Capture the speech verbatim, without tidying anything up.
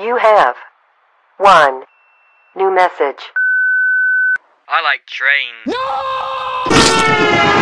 You have one new message. I like trains. No!